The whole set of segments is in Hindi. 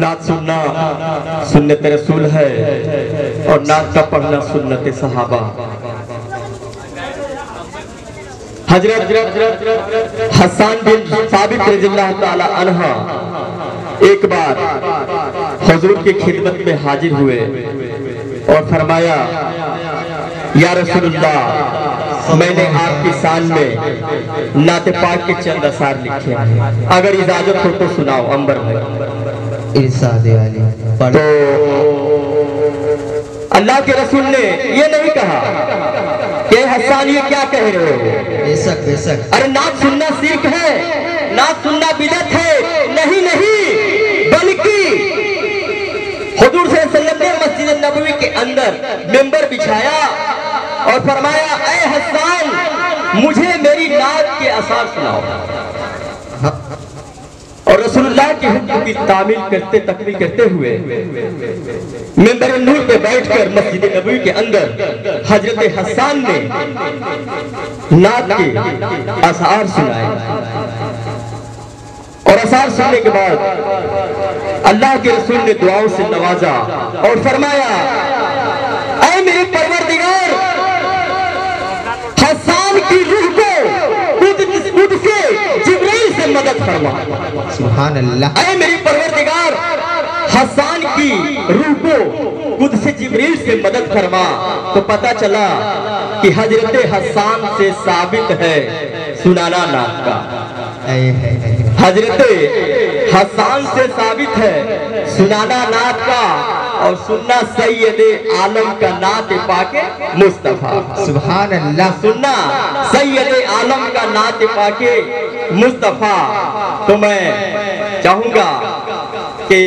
नात सुनना सुन्नत रसूल है और नात का पढ़ना सुन्नत सहाबा। हजरत हसन बिन साबित रज़ियल्लाहु ताला अन्हा एक बार हुजूर की खिदमत में हाजिर हुए और फरमाया, या रसूलुल्लाह, मैंने आपकी शान में नाते पाक के चंद असार लिखे हैं, अगर इजाजत हो तो सुनाओ। अंबर भाई इरशाद आली। तो अल्लाह के रसूल ने ये नहीं कहा कि हसन ये क्या कह रहे हो, बेशक बेशक, अरे नात सुनना शिर्क है, नात सुनना बिदअत है। नहीं नहीं, बल्कि हुजूर सल्लल्लाहु अलैहि वसल्लम ने मस्जिद नबवी के अंदर मिंबर बिछाया और फरमाया, ऐ हसन, मुझे मेरी नात के असार सुनाओ। और रसूलुल्लाह के हुक्म की तामील करते तकमील करते हुए मिंबर नूर पे बैठकर मस्जिद नबवी के अंदर हजरत हसन ने नात के असार सुनाए। और असार सुनने के बाद अल्लाह के रसूल ने दुआओं से नवाजा और फरमाया, ऐ मेरे परवरदिगार, हसन की रूह को खुद से जिब्रील से मदद फरमा। सुभान अल्लाह। ऐ मेरे परवरदिगार, हसन की रूह को खुद से जिब्रील से मदद फरमा। तो पता चला कि हजरत हसन से साबित है सुनाना नात का। हजरत हसन से साबित है सुनाना नात का और सुनना सैयदे आलम का नात पाके मुस्तफा। सुभान अल्लाह। सुनना सैयदे आलम का नात पाके मुस्तफा। तो मैं चाहूंगा कि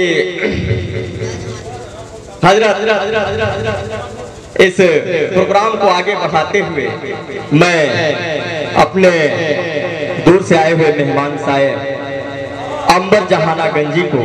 हजरत इस प्रोग्राम को आगे बढ़ाते हुए मैं अपने दूर से आए हुए मेहमान साहब अंबर जहाना गंजी को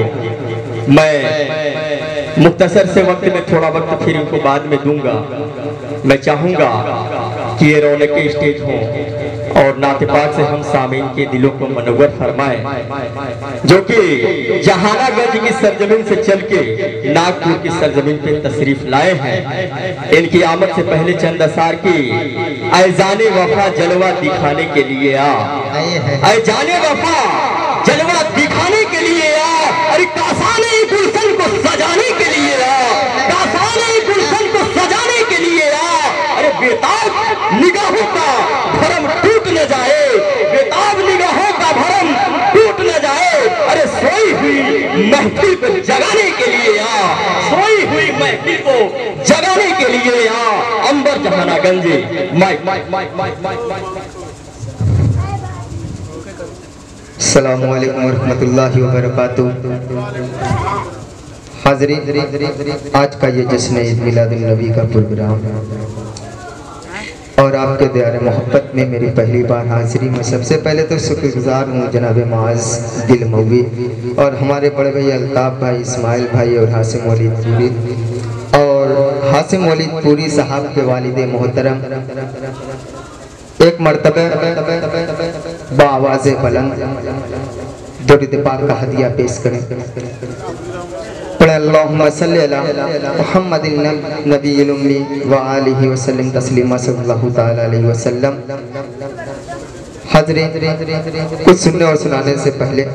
मैं मुख्तसर से वक्त में थोड़ा वक्त फिर इनको बाद में दूंगा। मैं चाहूंगा कि ये रौनक स्टेज हो और नाते पाक से हम सामीन के दिलों को मनव्वर फरमाएं, जो कि जहानागंज की सरजमीन से चल के नागपुर की सरजमीन पे तशरीफ लाए हैं। इनकी आमद से पहले चंद असार की ऐजाने वफा जलवा दिखाने के लिए ऐजाने वफा जलवा दिखाने के लिए अरे कासाने गुलशन को सजाने के लिए कासाने गुलशन को सजाने के लिए अरे बेताब निगाहों का भरम टूट न जाए, बेताब निगाहों का भरम टूट न जाए। अरे सोई हुई महफिल को जगाने के लिए सोई हुई महफिल को जगाने के लिए अंबर जहाना गंजी mike mike mike mike mike. अस्सलामु अलैकुम वरहमतुल्लाहि वबरकातुहू। हाज़रीन, आज का ये जश्न ईद मिलादुन नबी का प्रोग्राम और आपके दयारे मोहब्बत में मेरी पहली बार हाजिरी। मैं सबसे पहले तो शुक्रगुजार हूँ जनाब माज दिल मौवी और हमारे बड़े भाई अल्ताफ भाई, इस्माइल भाई और हासिम वलीद पूरी और हासिम वलीद पूरी साहब के वालिद मोहतरम एक मर्तबा बावाज़े बुलंद दुरूद पाक का हदिया पेश करें। अल्लाहुम्मा सल्ली अला मुहम्मदिन नबिय्यिल उम्मी व आलिहि व सल्लिम तस्लीमा सल्लल्लाहु तआला अलैहि वसल्लम। हाज़रीन, कुछ सुनने और सुनाने से पहले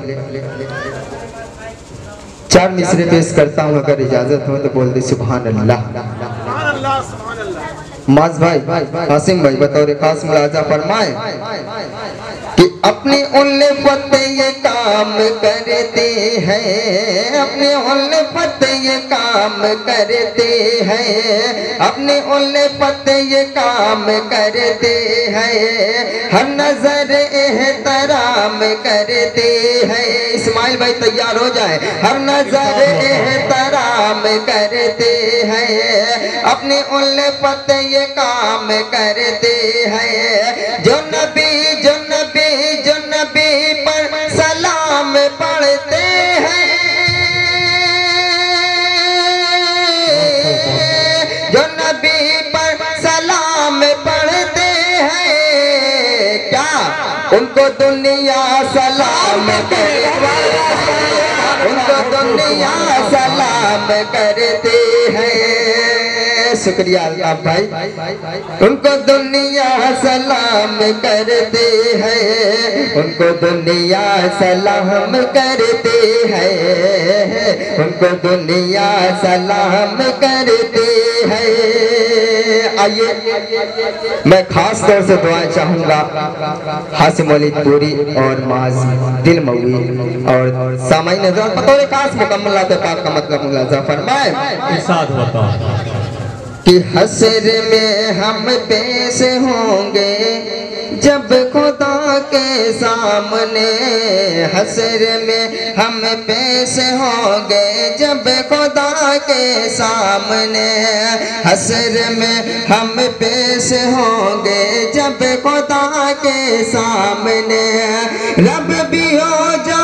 चार मिसरे पेश करता हूँ, अगर इजाजत हो तो बोल दे सुभान अल्लाह। माज भाई, हासिम भाई बतौर खास मुलाजा फरमाए कि अपने उल्फत ये काम करते हैं, अपने उल्फत ये काम करते हैं, अपने उल्फत ये काम करते हैं, हर नजर एहतराम करते हैं। इस्माइल भाई तैयार हो जाए। हर नजर एहतराम करते हैं, अपने उल्फत ये काम करते हैं। जो नबी जो नबी जो नबी पर सलाम पढ़ते हैं, जो नबी पर सलाम पढ़ते हैं, क्या उनको दुनिया सलाम करे, उनको दुनिया करते हैं। शुक्रिया अल्ताफ भाई, उनको दुनिया सलाम करते हैं, उनको दुनिया सलाम करते हैं, उनको दुनिया सलाम करते हैं। आइए मैं खास तौर से दुआएं चाहूंगा हासिम वलीदपुरी और माज दिल मऊई और सामाई नजर बतौर खास मुकम्मल लाते पाक का मतलब मुलाजा फरमाए। इरशाद होता कि हश्र में हम पेश होंगे जब खुदा के सामने, हश्र में हम पेश होंगे जब खुदा के सामने, हश्र में हम पेश होंगे जब खुदा के सामने। रब भी हो जा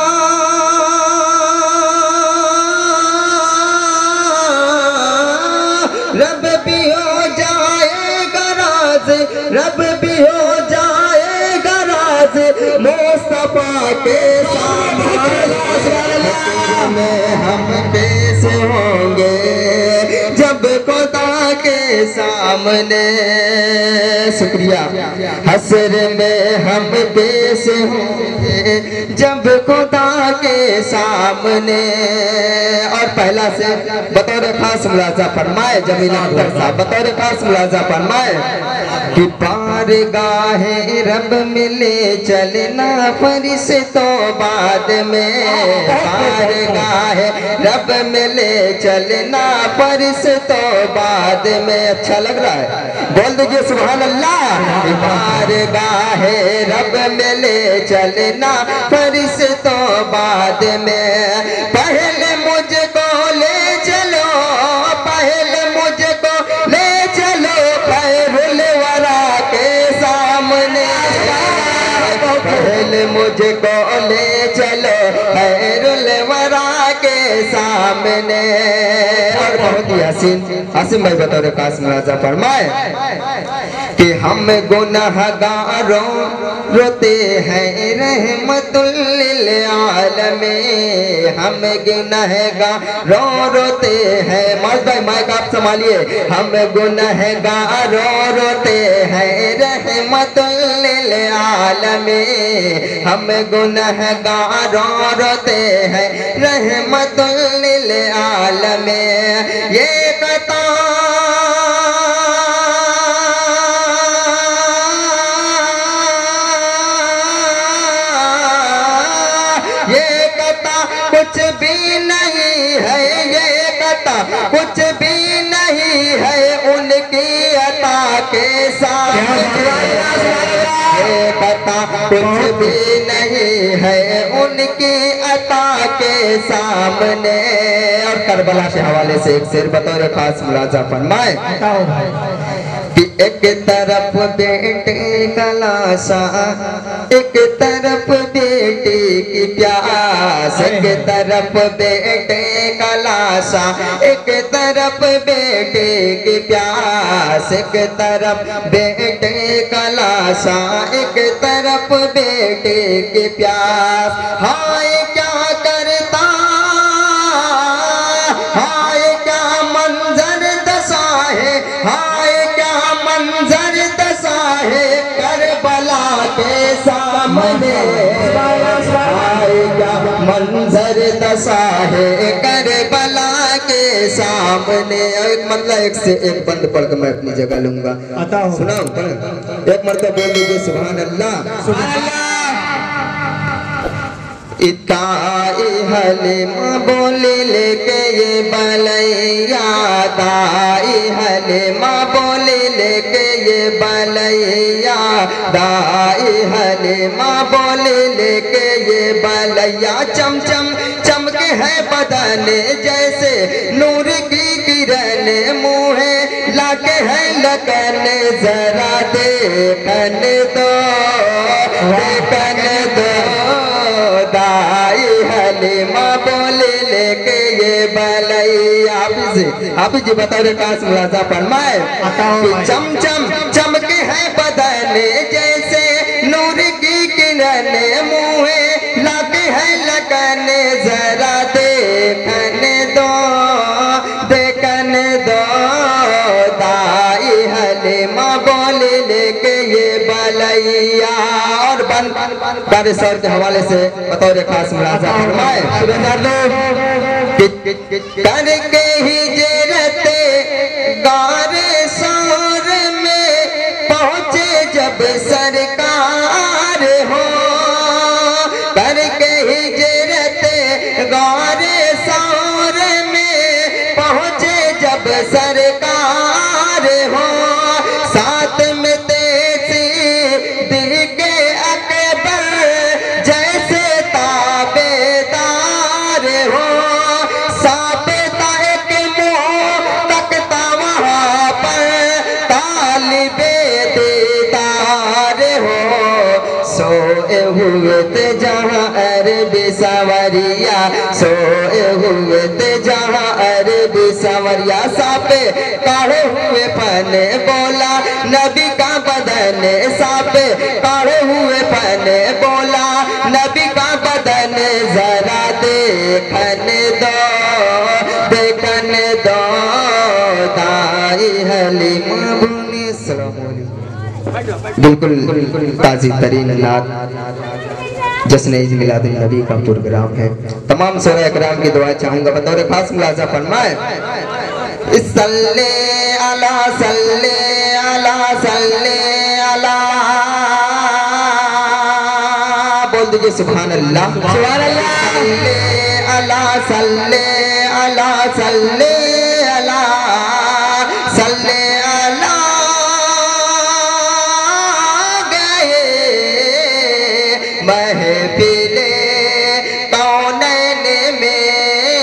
रब भी हो जाएगा राज, रब भी हो जाएगा राज मुस्तफा के सामने में हम पेश होंगे जब खुदा के सामने। शुक्रिया। हश्र में हम पेश होंगे जब खुदा के सामने। और पहला से बतौर खास मुलाजा फरमाए जमील अख्तर साहब, बतौर खास मुलाजा फरमाए कि पारगाहे रब मिले चलना फरिश्तों बाद में, पारगाहे रब मिले चलना फरिश्तों बाद में। अच्छा लग रहा है, बोल दीजिए सुभान अल्लाह। पारगाहे रब मिले चलना फरिश्तों बाद में। पहले मुझको ले चलो, पहले मुझको ले चलो खैरुल वरा के सामने, पहले मुझको ले चलो खैरुल वरा के सामने। और बहुत ही हसीन हासिम भाई बतौर खास मुलाजा फरमाए कि हम गुनहगारों रोते हैं रहमतुल लिल आलमीन, हम गुनहगारों रोते हैं। माज भाई माइक आप संभालिए। हम गुनहगारों रोते हैं रहमतुल लिल आलमीन, हम गुनहगारों रोते हैं रहमतुल लिल आलमीन। ये कता कुछ भी नहीं है, ये कता कुछ भी नहीं है उनकी अता के सामने, ये कता कुछ भी नहीं है उनकी अता के सामने। और करबला के हवाले से एक शेर बतौर खास मुलाजा फरमाए कि एक तरफ बेटे का लाशा, एक तरफ बेटी की प्यास, एक तरफ बेटे का लाशा, एक तरफ बेटे की प्यास, एक तरफ बेटे का लाशा, एक तरफ बेटे की प्यास। हाय क्या करता, हाय क्या मंजर दशा है, हाय क्या मंजर दशा है करबला के सामने, हाय क्या मंजर दशा है करबला के सामने। एक मतलब एक से एक बंद पढ़ के मैं अपनी जगह लूंगा, सुनाऊं? एक मरतबा बोल दीजिए सुभान अल्लाह। सुभान अल्लाह। इताई हलीमा बोले लेके ये बलैया, दाई हलीमा बोले लेके ये बलैया, दाई हलीमा बोले लेके ये बलैया। चमचम चमके है बदन जैसे नूर की किरण, मुँहे लाके है लगन जरा देखन दो, देखन दो। दाई हलीमा बोले लेके ये बलैया। आप जी बता रहे काश मुलाजा फरमाए कि चमचम चमके है बदन जैसे नूर की किरण, मुँहे लाके है लगन जरा देखन दो, नैया। और बन कार्य सौर के हवाले से बतौर खास मुलाजा फरमाए करके हिजरत गारे सौर में पहुँचे जब सरकार हो। करके हिजरत गारे सौर में पहुँचे जब सरकार हो। साथ में तेजी दिखे अकबर जैसे ताबेदार हो। साबिता एक मुँह तकता वहाँ पर तालिबे दीदार हो। सोए हुए ते जहाँ अरबी सवरिया, सोए हुए ते जहाँ अरबी सवरिया। सापे काढ़े हुए पने बोला नबी का बदन, सापे काढ़े हुए पने बोला नबी का बदन। जरा देखन दो देखन दो दाई हलीमा बुनी। अस्सलाम बिल्कुल ताज़ी तरीन नात जश्न ईद मिलाद नबी का प्रोग्राम है। तमाम शोरा इकराम की दुआ चाहूँगा बतौर खास मुलाजा फरमाए सल्ले अला सल्ले अला सल्ले अला। बोल दीजिए सुभान अल्लाह सुभान अल्लाह। सल्ले अला सल्ले अला सल्ले अला सल्ले अला। महफिले कौनैन में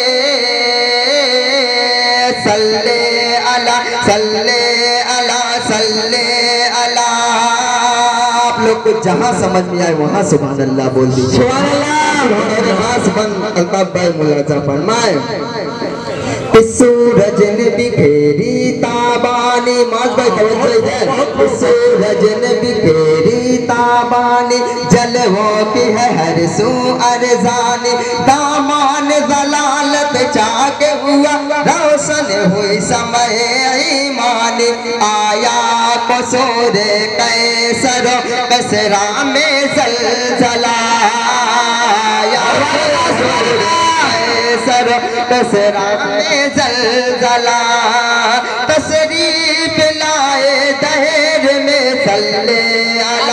सल्ले अला सल्ले अला सल्ले अला। आप लोग को जहाँ समझ में आए वहाँ सुभान अल्लाह बोल दीजिए सुभान अल्लाह। सुभान अल्ताफ भाई मुलाजा फरमाए सूरज ने बिखेरी ताबानी। माज भाई तवज्जो इधर। सूरज ने बिखेरी ताबानी जलवों की है हर सू अरजानी। दामान जलालत चाके हुआ रोशन हुई समय ईमानी। आया कसूरे कैसर कसरा में जलजला। कसरा में जलजला। तशरीफ लाए दहेर में सल्ले अला।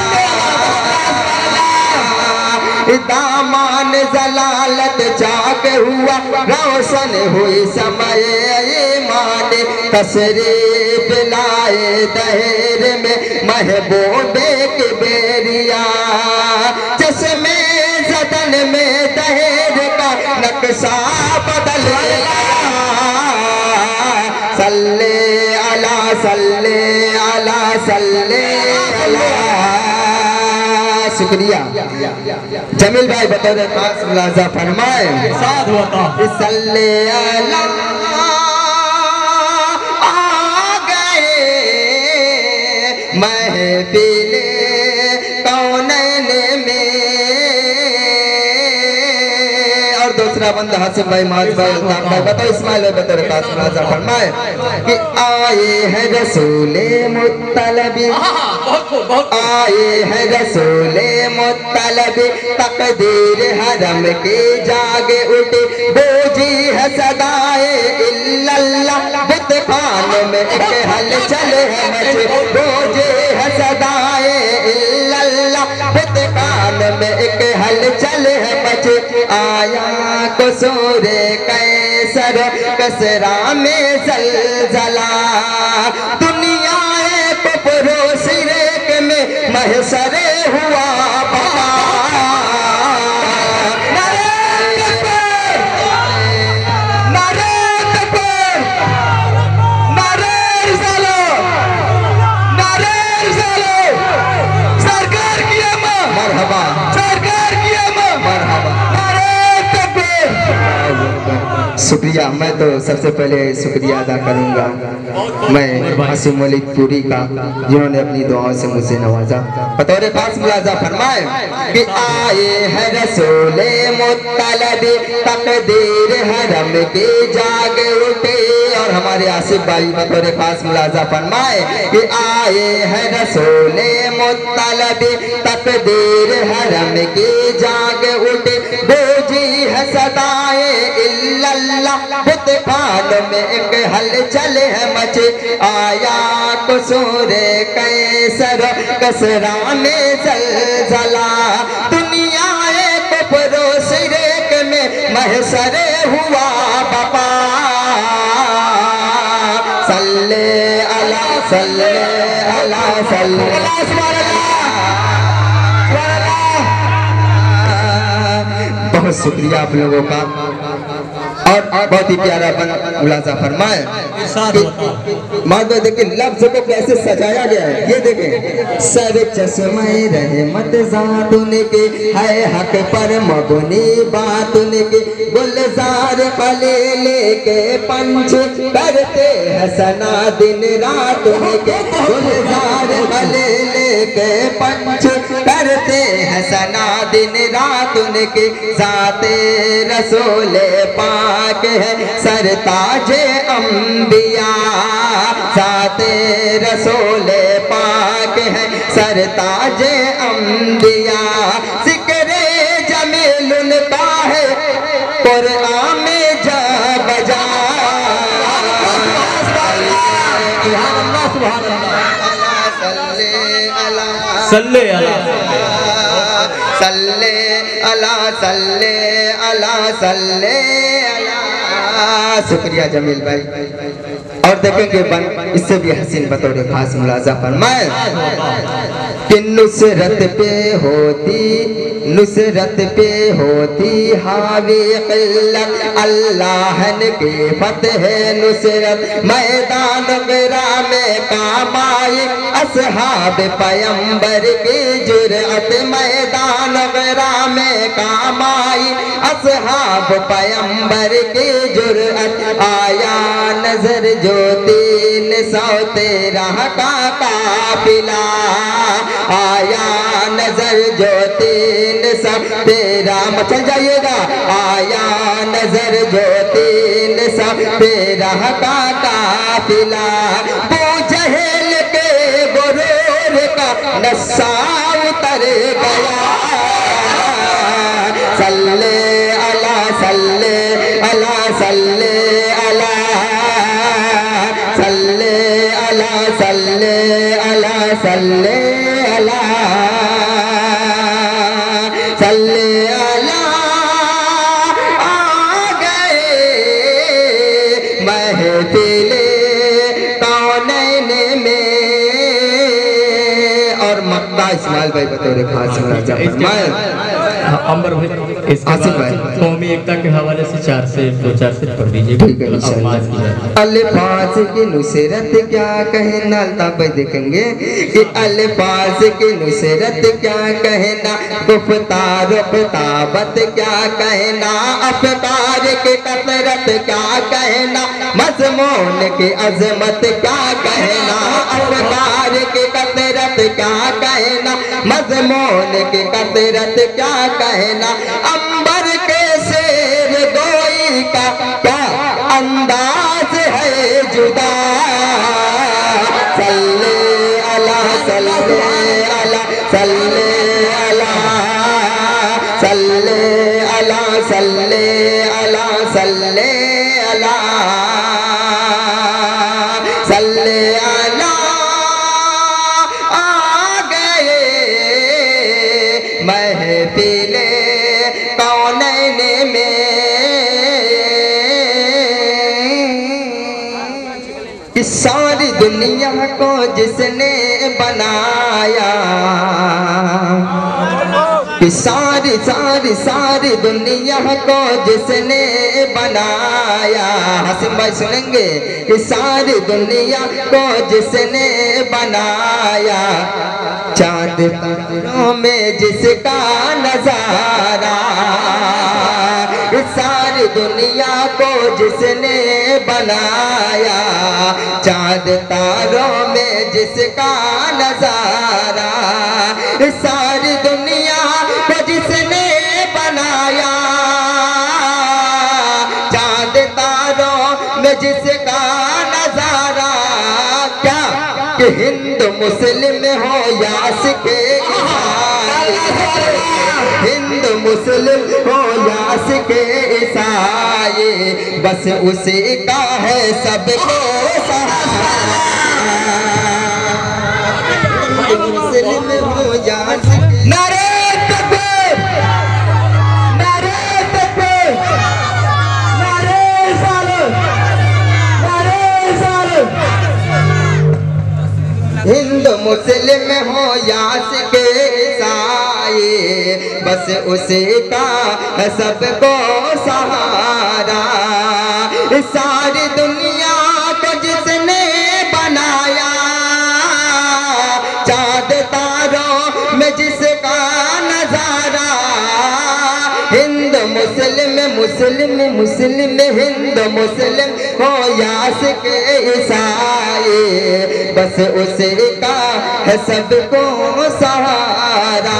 दामान जलालत जाग हुआ रोशन हुई समय ईमान। तशरीफ लाए दहेर में महबूबे की बेरिया। चश्मे जदन में दहेर का नक्शा बदल गया। सल्ले अला सल्ले अला सल्ले अला। शुक्रिया जमील भाई बतौर खास मुलाजा फरमाए सल्ले अला। आ गए महफिले कौनैन में। और दूसरा बंदा हासिम भाई माज भाई अल्ताफ भाई बताओ इस्माइल भाई बतौर खास मुलाजा फरमाए कि आए हैं रसूले मुत्तलबी। आए हैं रसूले मुत्तलबी तकदीर हरम की जागे उठी। बोझी है सदाए इल्लल्लाह बुत खान में एक हलचल है मचे। बोझी है सदाए इल्लल्लाह बुत खान में एक हलचल है मचे। आया कसूरे कैसर कसरा में जलजला। दुनिया परोसी रेक में महशरे हुआ पता। सरकार की अमा मरहबा सरकार की अमा मरहबा। शुक्रिया। मैं तो सबसे पहले शुक्रिया अदा करूंगा मैं हासिम मलिक पूरी का, जिन्होंने अपनी दुआओं से मुझे नवाजा। बतौर खास मुलाजा फरमाए कि आए है रसूले मुत्तलब तकदीर हरम के जाग उठे। और हमारे आसिफ भाई बतौर खास मुलाजा फरमाए कि आए है रसूले मुत्तलब तकदीर हरम के जाग उठे। बोझी है सदाए इल्लल्लाह बुत खान में एक हलचल है मचे। आया कुसूरे कैसर कसरा में जलजला। दुनिया एक परोसिरेक में महसरे हुआ बपा। सल्ले अला सल्ले अला सल्ले बहुत शुक्रिया आप लोगों का। और बहुत ही प्यारा मुलाजा फरमाए माधव। देखिए लफ्ज को कैसे सजाया गया है, ये देखें। सर चश्मे रहमत जातुन के है हक पर मबनी बातुन के। गुलजार खलील के पंच करते हसना दिन रात के। गुलजार खलील के पंच करते हसना दिन रात के। जाते रसूले पाक है सरताजे अंबिया। जाते रसूले पाक है सरताजे अंबिया। जिक्रे जमील उनका है कुरान में जा बजा। सल्ले अला सल्ले अला सल्ले अला सल्ले अला। शुक्रिया जमील भाई। और देखेंगे बन इससे भी हसीन बतौर खास मुलाजा फरमाए कि नुसरत पे होती हावी क़िल्लत। अल्लाह के फतह नुसरत मैदान गिरा में काम आई। असहाब पैगंबर की जुरअत मैदान गिरा में काम आई। असहाब पैगंबर की जुरअत। आया नजर जो 313 का काफिला। आया नजर जो 313 मचल जाइएगा। आया नजर जो 313 का काफिला। बूझेल के गुरूर का नशा उतर गया। सल्ले अला सल्ले अला सल्ले अला सल्ले अला सल्ले अला सल्ले अला सल्ले अला। आ गए महफिले कौनैन में। और मक्का इस्माइल भाई बतौर खास मुलाजा फरमाए। अंबर भाई आसिफ भाई कौमी एकता के हवाले से 4 से 2-4 से पढ़ दीजिए। ठीक है। अल्फाज की नुसरत क्या कहना। तब देखेंगे कि अल्फाज की नुसरत क्या कहना। गुफ्तार खिताबत क्या कहना। अफकार की कसरत क्या कहना। मज़मून की अजमत क्या कहना। अफकार की कसरत क्या कहना। मज़मून की कसरत क्या कहना। अंबर के शेर गोई का क्या अंदाज है जुदा। सल्ले अला सल्ले अला सल्ले अला सल्ले अला सल्ले अला सल्ले अला सल्ले अला। आ गए महफिले कौनैन में। इस सारी दुनिया को जिसने बनाया। कि सारी सारी सारी दुनिया को जिसने बनाया। हसीम भाई सुनेंगे कि सारी दुनिया को जिसने बनाया। चांद तारों में जिसका नजारा। सारी दुनिया को जिसने बनाया, चांद तारों में जिसका नजारा, सारी दुनिया को जिसने बनाया, चांद तारों में जिसका नजारा, क्या कि हिंदू मुस्लिम हो या सिख ईसाई, हिंदू मुस्लिम हो या सिख ईसाई, बस उसी का है सबको सहारा, मुस्लिम हो या सिख। नारे तकबीर, नारे तकबीर, नारे रिसालत, नारे रिसालत। हिंदू मुस्लिम हो या सिख ईसाई, बस उसी का है सबको सहारा, सारी दुनिया को जिसने बनाया, चांद तारों में जिसका नजारा, हिंद मुस्लिम मुस्लिम मुस्लिम, हिंद मुस्लिम हो या सिख ईसाई, बस उसी का है सबको सहारा।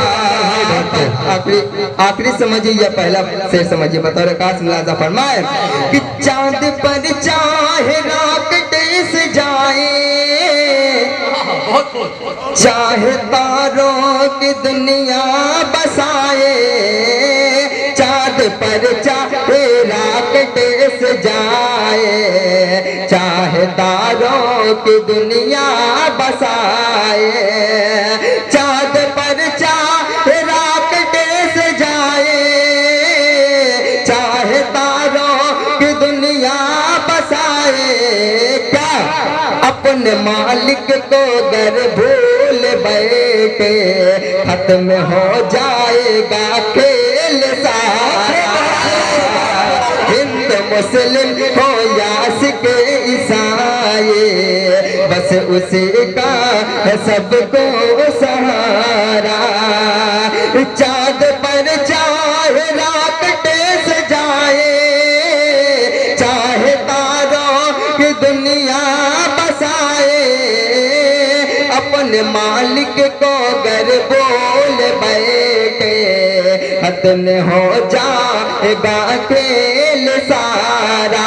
आखिरी समझिए या पहला से समझिए, बतौर खास मुलाजा फरमाए कि चांद पर चाहे रॉकेट से जाए, चाहे तारों की दुनिया बसाए, चांद पर चाहे रॉकेट से जाए, चाहे तारों की दुनिया बसाए, चांद पर चाहे रॉकेट से जाए, चाहे तारों की दुनिया बसाए, क्या अपने मालिक को गर भूल बैठे, खत्म हो जाएगा खेल सारा, हिंद मुस्लिम हो या सिख ईसाई, बस उसी का है सबको सहारा, चांद पर चाहे रॉकेट से जाए, चाहे तारों की दुनिया बसाए, अपने मालिक को गर बोल बैठे, खत्म हो जाएगा खेल सारा।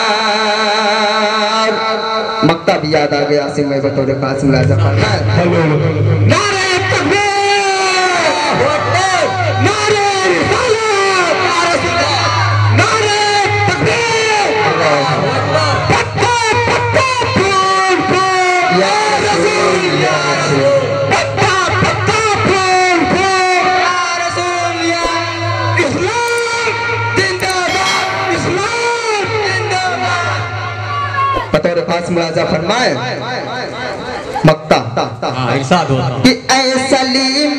मक्ता भी याद आ गया, सिंह में बतौर खास मुलाजा फरमाए, नारे तकबीर, नारे रिसालत, नारे तकबीर, पत्ता पत्ता फूल फूल या रसूल, या रसूल, पत्ता पत्ता फूल फूल या रसूल, या इस्लाम जिंदाबाद, इस्लाम जिंदाबाद। बतौर खास मुलाजा फरमाए मक्ता कि ऐ सलीम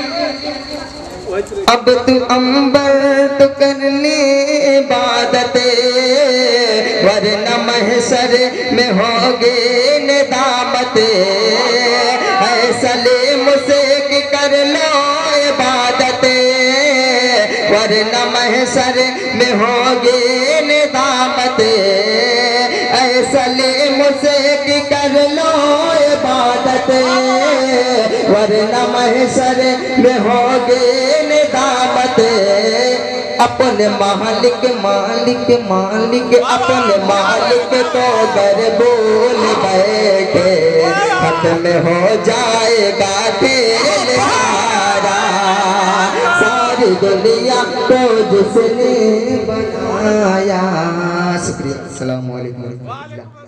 अब तू अंबर तो करनी इबादते, वरना महशर में होगे निदामते, ऐ सलीम से कि कर लो इबादते, वरना महशर में होगे निदामते, ऐ सलीम से कि कर लो इबादते, वरना महशर में होगे निदामते, अपने मालिक मालिक मालिक अपने मालिक को गर बोल बैठे, खत्म हो जाएगा खेल सारा, सारी दुनिया को जिसने बनाया। शुक्रिया। अस्सलाम वालेकुम।